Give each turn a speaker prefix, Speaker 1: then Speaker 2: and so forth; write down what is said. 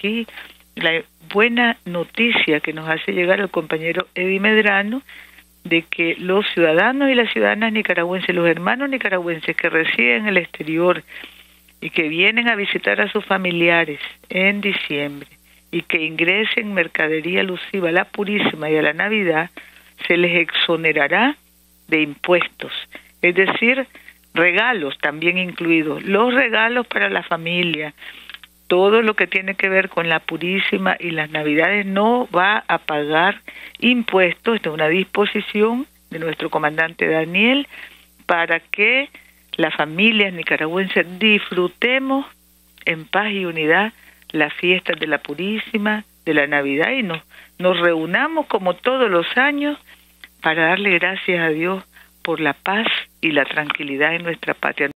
Speaker 1: aquí la buena noticia que nos hace llegar el compañero Eddie Medrano de que los ciudadanos y las ciudadanas nicaragüenses, los hermanos nicaragüenses que residen en el exterior y que vienen a visitar a sus familiares en diciembre y que ingresen mercadería alusiva a la Purísima y a la Navidad, se les exonerará de impuestos, es decir, regalos también incluidos, los regalos para la familia, todo lo que tiene que ver con la Purísima y las Navidades no va a pagar impuestos. Esta es una disposición de nuestro comandante Daniel para que las familias nicaragüenses disfrutemos en paz y unidad las fiestas de la Purísima, de la Navidad, y nos reunamos como todos los años para darle gracias a Dios por la paz y la tranquilidad en nuestra patria.